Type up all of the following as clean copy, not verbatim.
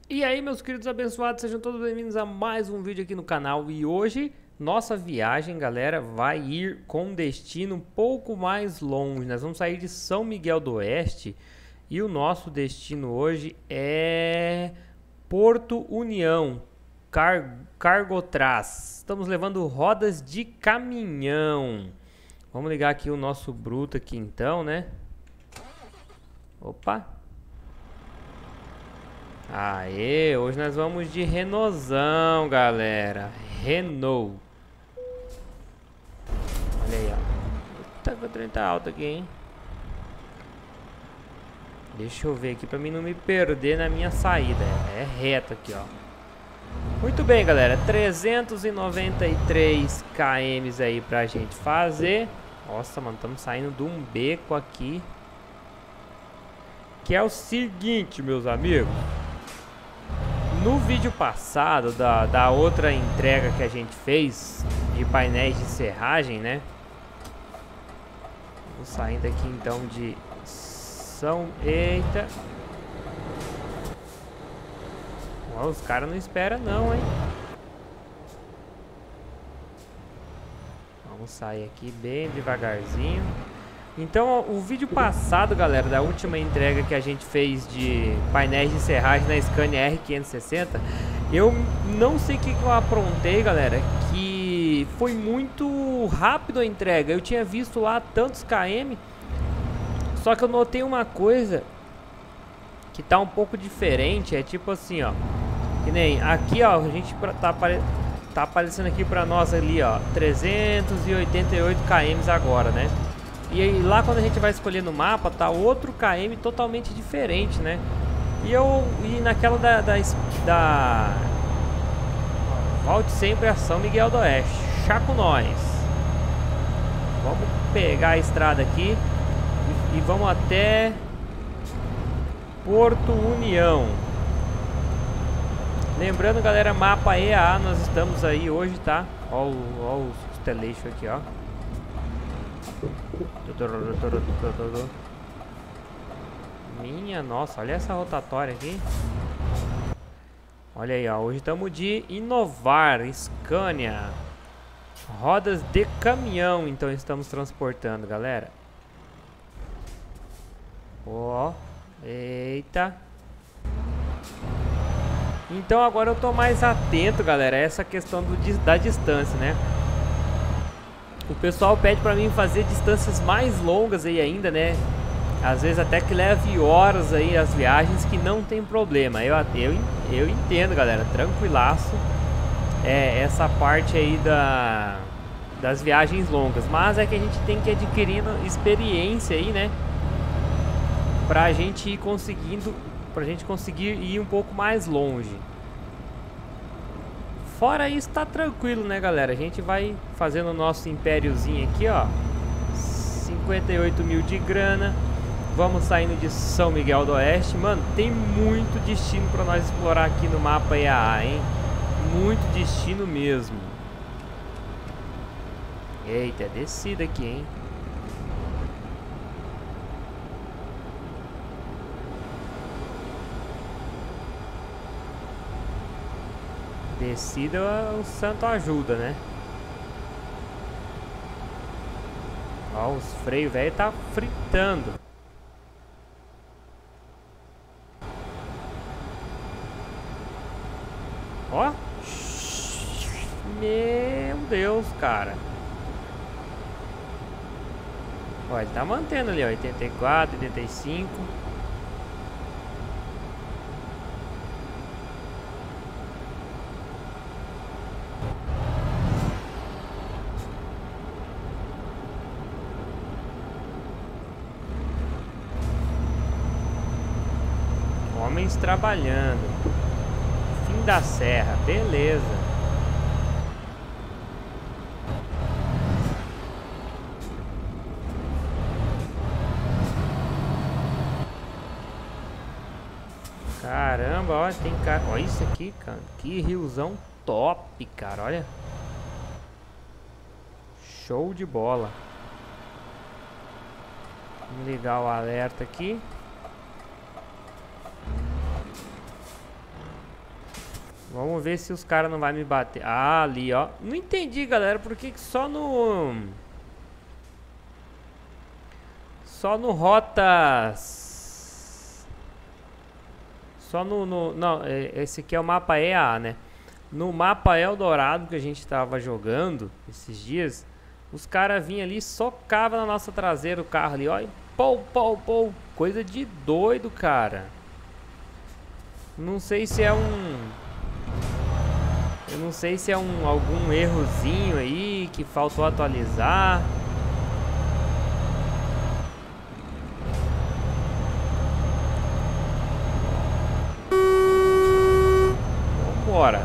E aí, meus queridos abençoados, sejam todos bem-vindos a mais um vídeo aqui no canal. E hoje, nossa viagem, galera, vai ir com um destino um pouco mais longe. Nós vamos sair de São Miguel do Oeste e o nosso destino hoje é Porto União, Cargotraz. Estamos levando rodas de caminhão. Vamos ligar aqui o nosso bruto aqui então, né? Opa! Aê, hoje nós vamos de Renaultzão, galera. Renault. Olha aí, ó. Eita, que o trem tá alto aqui, hein? Deixa eu ver aqui pra mim não me perder na minha saída. É reto aqui, ó. Muito bem, galera. 393 km aí pra gente fazer. Nossa, mano, estamos saindo de um beco aqui. Que é o seguinte, meus amigos. No vídeo passado, da outra entrega que a gente fez de painéis de serragem, né? Vou saindo aqui então de São... Eita! Ó, os caras não esperam não, hein? Vamos sair aqui bem devagarzinho. Então, o vídeo passado, galera, da última entrega que a gente fez de painéis de serragem na Scania R560, eu não sei o que eu aprontei, galera, que foi muito rápido a entrega. Eu tinha visto lá tantos km, só que eu notei uma coisa que tá um pouco diferente. É tipo assim, ó, que nem aqui, ó, a gente tá aparecendo aqui pra nós ali, ó, 388 km agora, né? E aí, lá quando a gente vai escolher no mapa, tá outro KM totalmente diferente, né? E naquela volte sempre a São Miguel do Oeste. Chá com nós. Vamos pegar a estrada aqui e vamos até Porto União. Lembrando, galera, mapa EAA, nós estamos aí hoje, tá? Ó o esteleixo aqui, ó. Minha nossa, olha essa rotatória aqui. Olha aí, ó. Hoje estamos de Inovar, Scania. Rodas de caminhão, então estamos transportando, galera. Ó. Eita. Então agora eu tô mais atento, galera, a essa questão da distância, né? O pessoal pede pra mim fazer distâncias mais longas aí ainda, né? Às vezes até que leve horas aí as viagens, que não tem problema. Eu entendo, galera, tranquilaço. Essa parte aí das viagens longas. Mas é que a gente tem que ir adquirindo experiência aí, né? Pra gente ir conseguindo, pra gente conseguir ir um pouco mais longe. Fora isso, tá tranquilo, né, galera? A gente vai fazendo o nosso impériozinho aqui, ó. 58 mil de grana. Vamos saindo de São Miguel do Oeste. Mano, tem muito destino pra nós explorar aqui no mapa EAA, hein? Muito destino mesmo. Eita, é descida aqui, hein? Descida, o santo ajuda, né? Ó, os freios, velho, tá fritando. Ó. Meu Deus, cara. Ó, ele tá mantendo ali, ó, 84, 85. Homens trabalhando. Fim da serra, beleza. Caramba, olha, tem cara. Olha isso aqui, cara. Que riozão top, cara. Olha. Show de bola. Vamos ligar o alerta aqui. Vamos ver se os caras não vão me bater. Ah, ali, ó. Não entendi, galera, por que só no... Só no rotas... Só no... Não, esse aqui é o mapa EA, né? No mapa Eldorado que a gente tava jogando esses dias, os caras vinham ali e socavam na nossa traseira o carro ali, ó. E pou, pou, pou. Coisa de doido, cara. Não sei se é eu não sei se é algum errozinho aí que faltou atualizar. Vambora.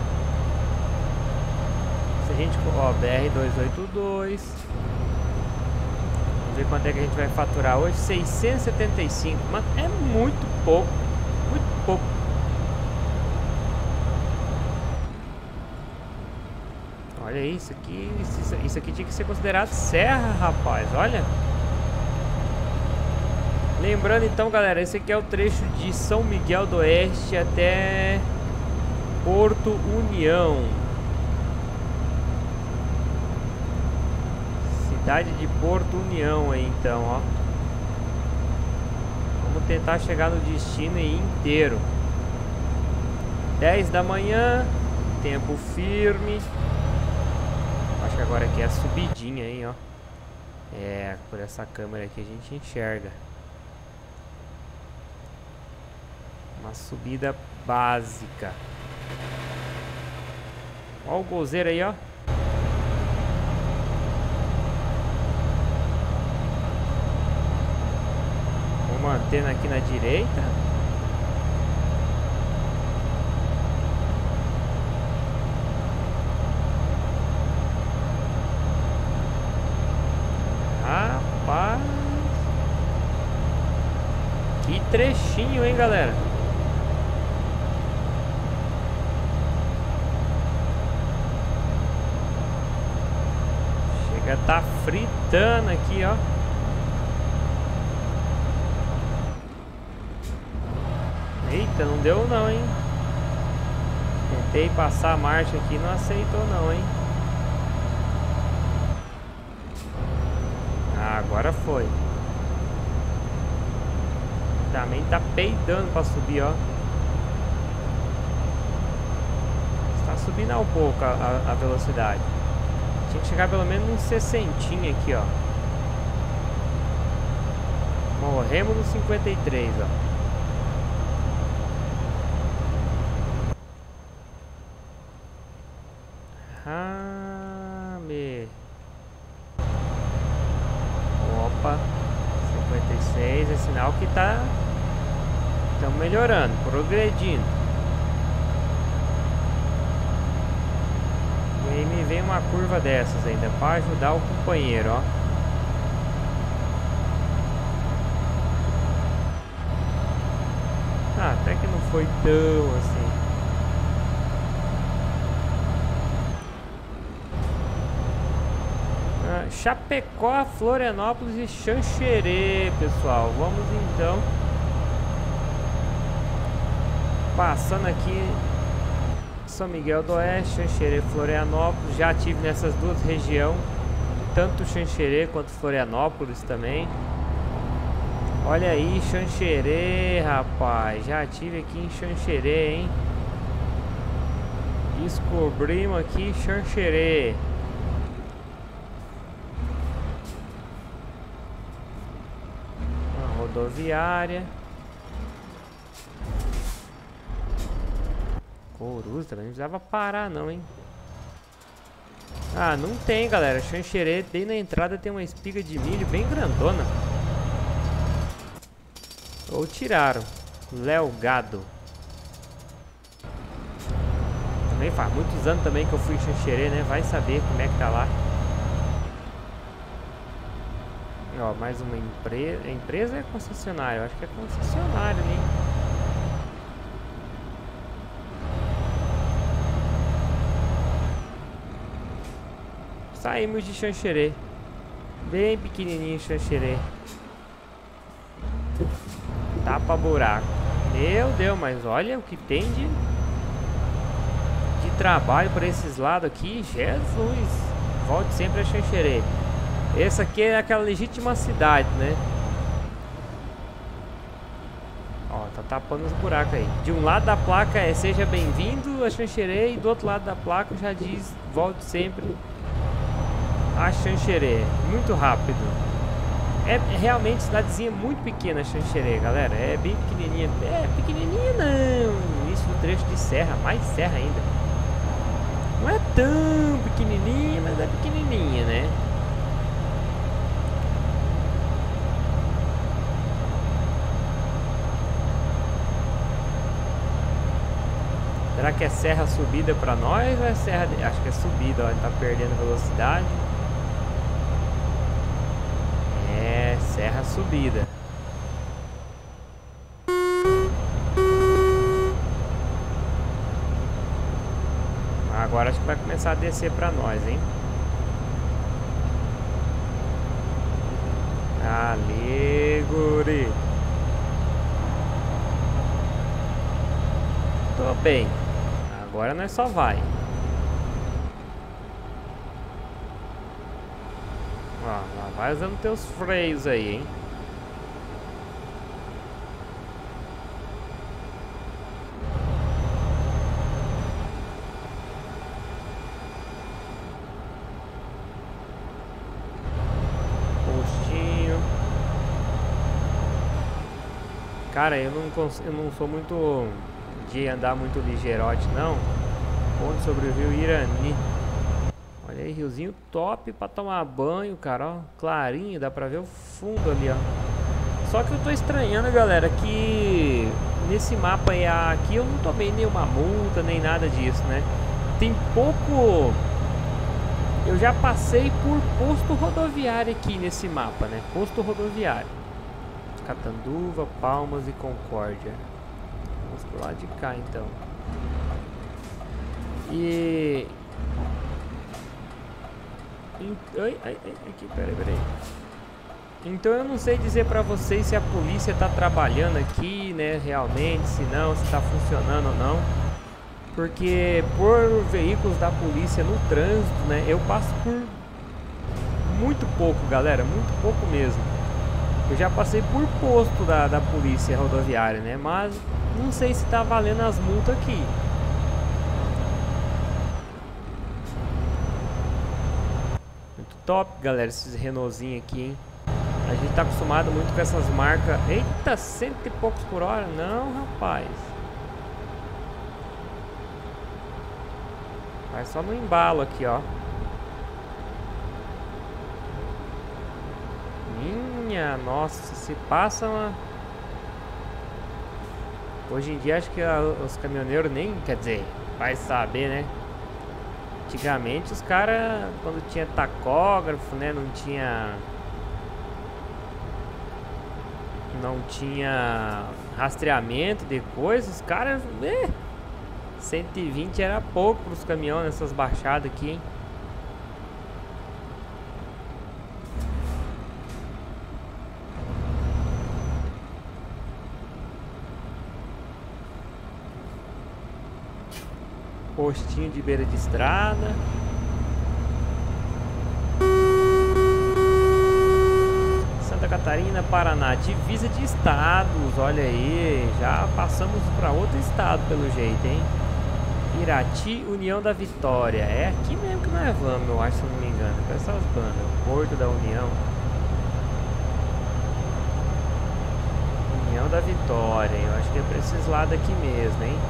Se a gente... Ó, BR-282. Vamos ver quanto é que a gente vai faturar hoje. 675. Mas é muito pouco. Muito pouco. Olha isso aqui. Isso aqui tinha que ser considerado serra, rapaz. Olha. Lembrando então, galera, esse aqui é o trecho de São Miguel do Oeste até Porto União. Cidade de Porto União aí então, ó. Vamos tentar chegar no destino aí inteiro. 10 da manhã, tempo firme. Acho que agora aqui é a subidinha aí, ó. É, por essa câmera aqui a gente enxerga. Uma subida básica. Ó o golzeiro aí, ó. Vou mantendo aqui na direita. Rapaz. Que trechinho, hein, galera? Chega a tá fritando aqui, ó. Eita, não deu não, hein? Tentei passar a marcha aqui, não aceitou não, hein? Ah, agora foi. Também tá peidando pra subir, ó. Está subindo um pouco a velocidade. Tinha que chegar pelo menos uns 60 aqui, ó. Morremos no 53, ó. Ah, Opa, 56 é sinal que tá... Estamos melhorando, progredindo. E aí me vem uma curva dessas ainda para ajudar o companheiro, ó. Ah, até que não foi tão assim. Chapecó, Florianópolis e Xanxerê, pessoal. Vamos então passando aqui São Miguel do Oeste, Xanxerê, Florianópolis. Já tive nessas duas regiões, tanto Xanxerê quanto Florianópolis também. Olha aí, Xanxerê, rapaz. Já tive aqui em Xanxerê, hein? Descobrimos aqui Xanxerê. Rodoviária. Coruja também não precisava parar não, hein? Ah, não tem, galera. Xanxerê, bem na entrada tem uma espiga de milho bem grandona. Ou tiraram. Léo Gado. Também faz muitos anos também que eu fui em Xanxerê, né? Vai saber como é que tá lá. Ó, mais uma empresa. Empresa é concessionária? Eu acho que é concessionária, né? Saímos de Xanxerê. Bem pequenininho Xanxerê. Tapa buraco. Meu Deus, mas olha o que tem de... trabalho por esses lados aqui, Jesus. Volte sempre a Xanxerê. Essa aqui é aquela legítima cidade, né? Ó, tá tapando os buracos aí. De um lado da placa é seja bem-vindo a Xanxerê, e do outro lado da placa já diz volte sempre a Xanxerê. Muito rápido. É realmente cidadezinha muito pequena, Xanxerê, galera. É bem pequenininha. É pequenininha não. Início do trecho de serra, mais serra ainda. Não é tão pequenininha, mas é pequenininha, né? Será que é serra subida pra nós ou é serra... Acho que é subida, ó. Ele tá perdendo velocidade. É, serra subida. Agora acho que vai começar a descer pra nós, hein? Ali, guri. Tô bem. Agora nós só vai. Ó, lá vai usando teus freios aí, hein? Postinho. Cara, eu não sou muito de andar muito ligeirote, não. Ponte sobre o rio Irani. Olha aí, riozinho top pra tomar banho, cara, ó. Clarinho, dá pra ver o fundo ali, ó. Só que eu tô estranhando, galera, que nesse mapa aí, aqui eu não tomei nenhuma multa, nem nada disso, né? Tem pouco... Eu já passei por posto rodoviário aqui nesse mapa, né? Posto rodoviário. Catanduva, Palmas e Concórdia. Vamos pro lado de cá, então. E... Aqui, peraí. Então eu não sei dizer pra vocês se a polícia tá trabalhando aqui, né, realmente, se não, se tá funcionando ou não. Porque por veículos da polícia no trânsito, né, eu passo por muito pouco, galera, muito pouco mesmo. Eu já passei por posto da polícia rodoviária, né, mas não sei se tá valendo as multas aqui. Muito top, galera, esses Renaultzinhos aqui, hein. A gente tá acostumado muito com essas marcas. Eita, 100 e poucos por hora? Não, rapaz. Vai só no embalo aqui, ó. Minha nossa, se passa uma... Hoje em dia acho que os caminhoneiros nem... Quer dizer, vai saber, né? Antigamente os caras, quando tinha tacógrafo, né? Não tinha rastreamento de coisas, os caras... 120 era pouco para os caminhões nessas baixadas aqui, hein? Postinho de beira de estrada. Santa Catarina, Paraná, divisa de estados. Olha aí, já passamos para outro estado pelo jeito, hein? Irati, União da Vitória. É aqui mesmo que nós vamos, eu acho, se eu não me engano. Com essas bandas. Porto da União. União da Vitória. Eu acho que é pra esses lados aqui mesmo, hein?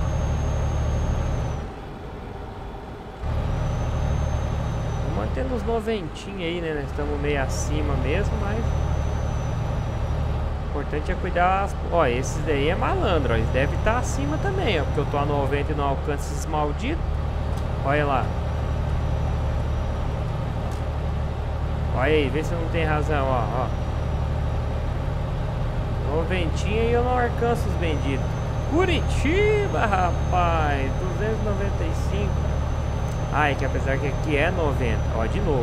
Vou mantendo os noventinhos aí, né? Nós estamos meio acima mesmo, mas... O importante é cuidar... Ó, esses daí é malandro, ó. Eles devem estar acima também, ó. Porque eu tô a 90 e não alcanço esses malditos. Olha lá. Olha aí, vê se não tem razão, ó. 90 e eu não alcanço os benditos. Curitiba, rapaz. 295. Ai, que apesar que aqui é 90. Ó, de novo.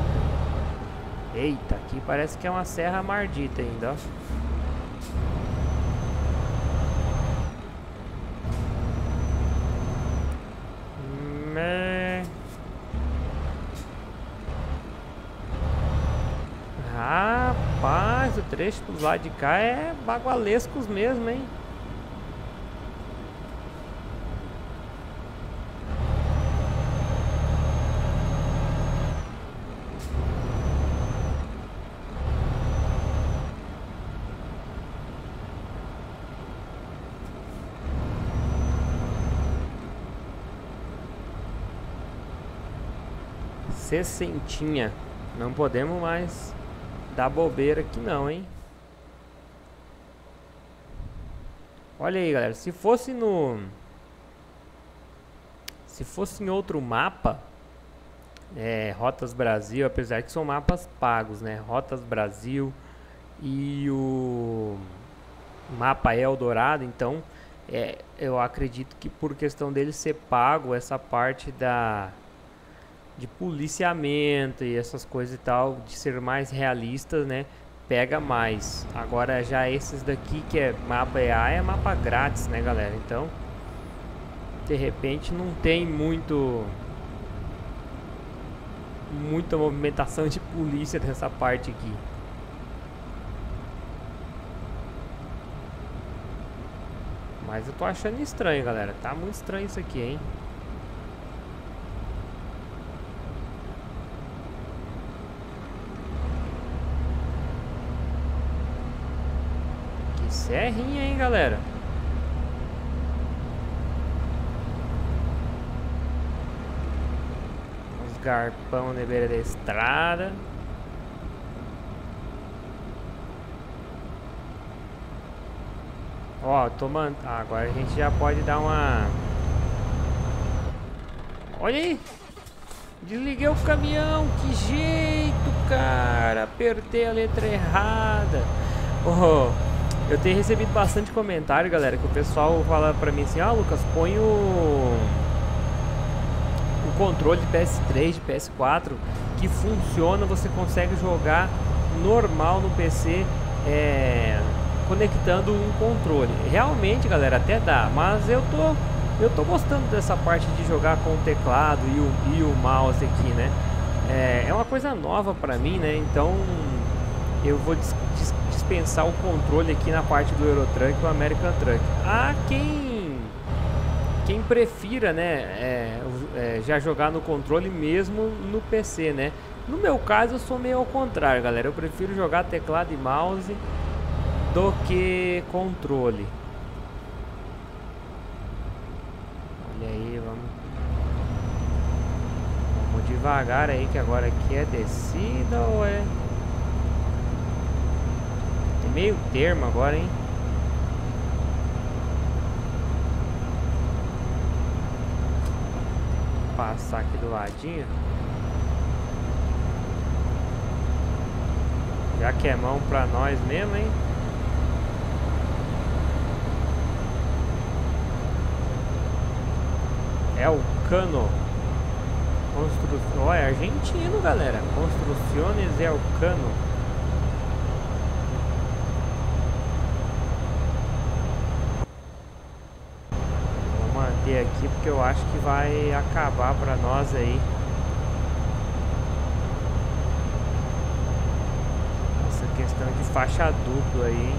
Eita, aqui parece que é uma serra mardita ainda, ó. trechos do lado de cá é bagualescos mesmo, hein? Sessentinha. Não podemos mais dar bobeira aqui não, hein? Olha aí, galera. Se fosse em outro mapa, Rotas Brasil, apesar que são mapas pagos, né? Rotas Brasil e o mapa Eldorado, então eu acredito que por questão dele ser pago, essa parte de policiamento e essas coisas e tal, de ser mais realistas, né, pega mais. Agora já esses daqui que é mapa EA, é mapa grátis, né, galera? Então, de repente não tem muita movimentação de polícia nessa parte aqui. Mas eu tô achando estranho, galera. Tá muito estranho isso aqui, hein? Serrinha, hein, galera? Os garpão na beira da estrada. Ó, tomando. Agora a gente já pode dar uma. Olha aí! Desliguei o caminhão. Que jeito, cara! Apertei a letra errada. Oh, eu tenho recebido bastante comentário, galera, que o pessoal fala pra mim assim: ah, Lucas, põe o controle de PS3, de PS4, que funciona, você consegue jogar normal no PC, conectando um controle. Realmente, galera, até dá, mas eu tô gostando dessa parte de jogar com o teclado e o mouse aqui, né? É uma coisa nova pra mim, né? Então eu vou dispensar o controle aqui na parte do Eurotruck e o American Truck. Ah, quem prefira, né, já jogar no controle mesmo no PC, né? No meu caso eu sou meio ao contrário, galera. Eu prefiro jogar teclado e mouse do que controle. Olha aí, vamos devagar aí, que agora aqui é descida ou é... Tem meio termo agora, hein? Passar aqui do ladinho. Já que é mão pra nós mesmo, hein? É o Cano. Construção. Ó, é argentino, galera. Construções é o Cano. Vou manter aqui porque eu acho que vai acabar pra nós aí. Essa questão de faixa dupla aí, hein?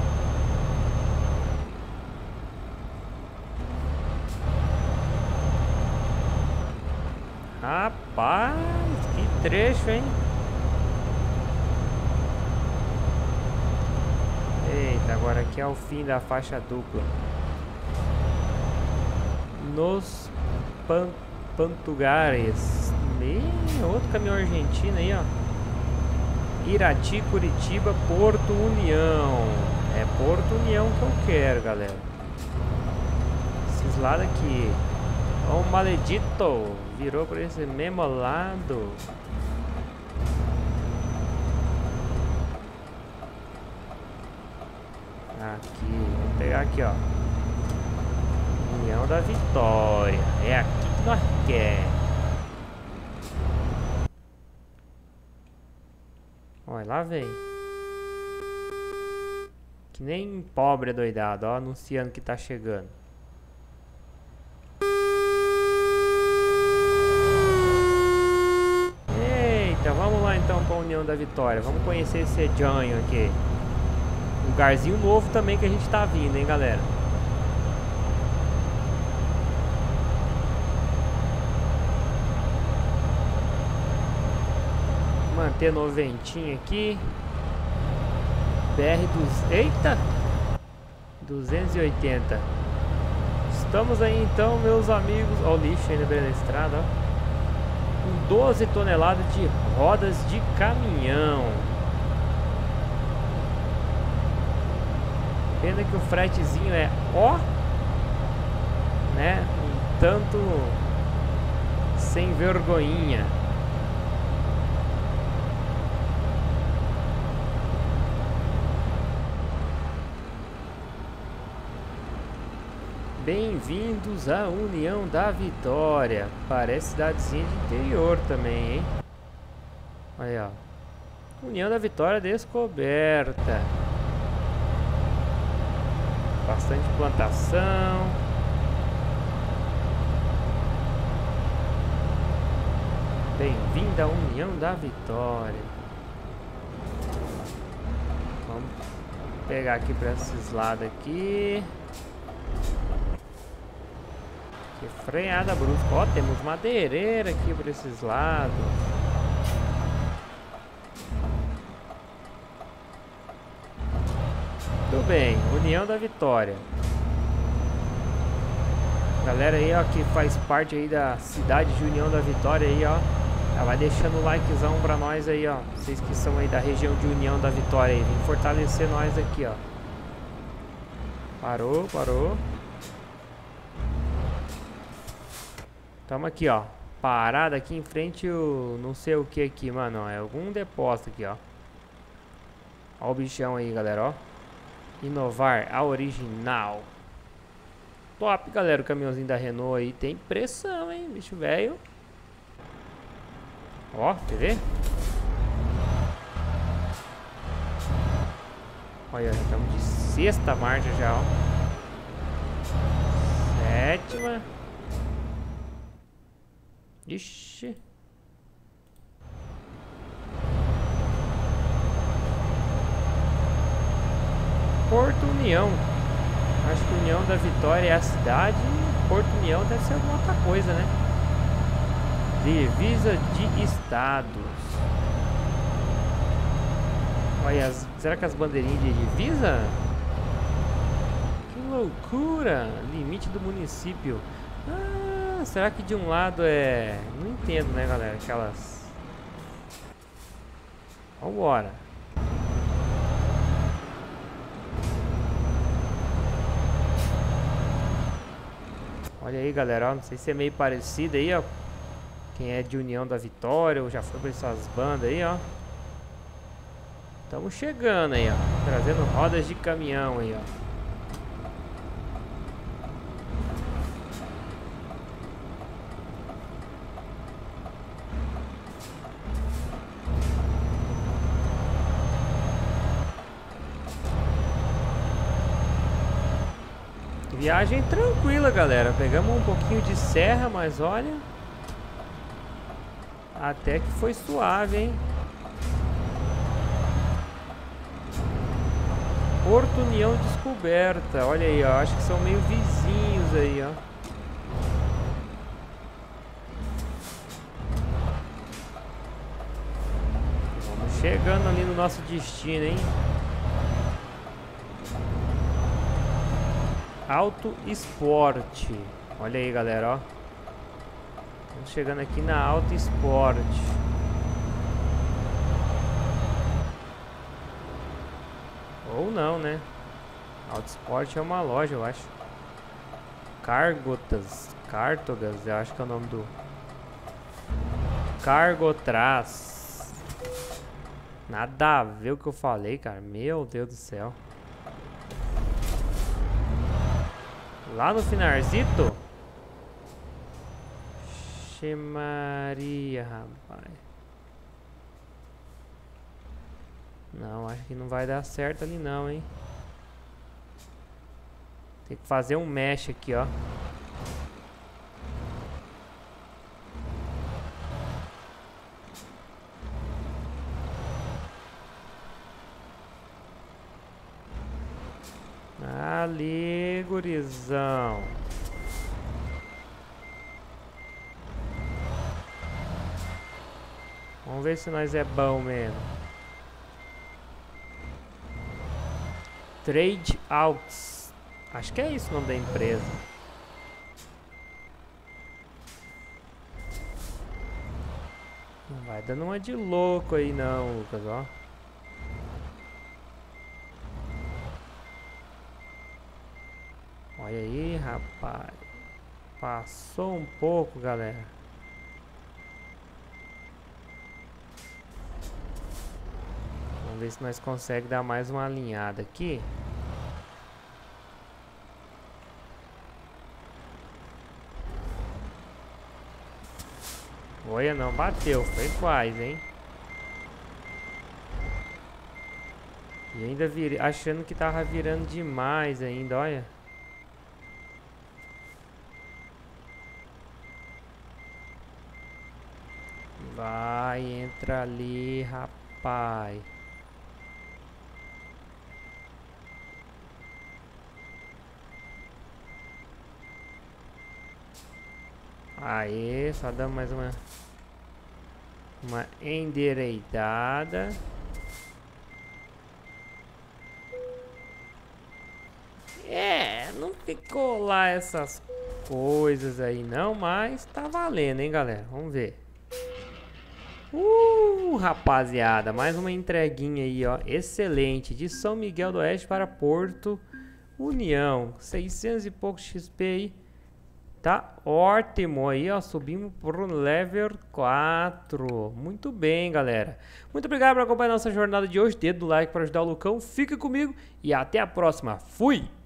Rapaz, que trecho, hein? Eita, agora aqui é o fim da faixa dupla. Nos Pantugares. Outro caminhão argentino aí, ó. Irati, Curitiba, Porto União. É Porto União que eu quero, galera. Esses lados aqui. Ó, o maledito virou para esse mesmo lado. Aqui, vamos pegar aqui, ó. União da Vitória. É aqui que nós quer. Olha, lá vem. Que nem pobre doidado, ó, anunciando que tá chegando. Vamos lá então para a União da Vitória. Vamos conhecer esse Janho aqui. Lugarzinho novo também que a gente tá vindo, hein, galera. Manter noventinho aqui. Eita! 280. Estamos aí então, meus amigos. Olha o lixo ainda bem na estrada, ó. Com 12 toneladas de rodas de caminhão. Pena que o fretezinho é né? Um tanto sem vergonhinha. Bem-vindos à União da Vitória. Parece cidadezinha de interior também, hein? Aí, ó. União da Vitória descoberta. Bastante plantação. Bem-vindo à União da Vitória. Vamos pegar aqui para esses lados aqui. Que freada brusca. Ó, temos madeireira aqui por esses lados. Tudo bem, União da Vitória. Galera aí, ó, que faz parte aí da cidade de União da Vitória aí, ó. Já vai deixando o likezão pra nós aí, ó. Vocês que são aí da região de União da Vitória aí. Vem fortalecer nós aqui, ó. Parou, parou. Tamo aqui, ó. Parada aqui em frente o... não sei o que aqui, mano. Ó. É algum depósito aqui, ó. Ó o bichão aí, galera, ó. Inovar a original. Top, galera. O caminhãozinho da Renault aí tem pressão, hein? Bicho velho. Ó, quer ver? Olha, já estamos de sexta marcha já, ó. Sétima. Ixi. Porto União. Acho que União da Vitória é a cidade. Porto União deve ser alguma outra coisa, né? Divisa de estados. Olha, será que as bandeirinhas de divisa? Que loucura! Limite do município. Ah, será que de um lado é... não entendo, né, galera? Aquelas... Vambora. Olha aí, galera, ó, não sei se é meio parecido aí, ó. Quem é de União da Vitória ou já foi pra essas bandas aí, ó. Estamos chegando aí, ó. Trazendo rodas de caminhão aí, ó. Viagem tranquila, galera. Pegamos um pouquinho de serra, mas olha... até que foi suave, hein? Porto União descoberta. Olha aí, ó. Acho que são meio vizinhos aí, ó. Vamos chegando ali no nosso destino, hein? Auto Esporte. Olha aí, galera, ó. Estamos chegando aqui na Auto Esporte. Ou não, né? Auto Esporte é uma loja, eu acho. Cargotas. Cartogas, eu acho que é o nome do... Cargotraz. Nada a ver o que eu falei, cara. Meu Deus do céu. Lá no Finarzito? Xe Maria, rapaz. Não, acho que não vai dar certo ali não, hein. Tem que fazer um mesh aqui, ó. ali, gurizão. Vamos ver se nós é bom mesmo. Trade Outs. Acho que é isso o nome da empresa. Não vai dando uma de louco aí não, Lucas, ó. Olha aí, rapaz. Passou um pouco, galera. Vamos ver se nós conseguimos dar mais uma alinhada aqui. Olha, não bateu, foi quase, hein? E ainda achando que tava virando demais ainda, olha. Vai, entra ali, rapaz. Aê, só dá mais uma endireitada. É, não ficou lá essas coisas aí não, mas tá valendo, hein, galera? Vamos ver. Rapaziada, mais uma entreguinha aí, ó. Excelente. De São Miguel do Oeste para Porto União. 600 e pouco XP aí. Tá ótimo aí, ó. Subimos pro level 4. Muito bem, galera. Muito obrigado por acompanhar nossa jornada de hoje. Dedo do like para ajudar o Lucão. Fica comigo e até a próxima. Fui!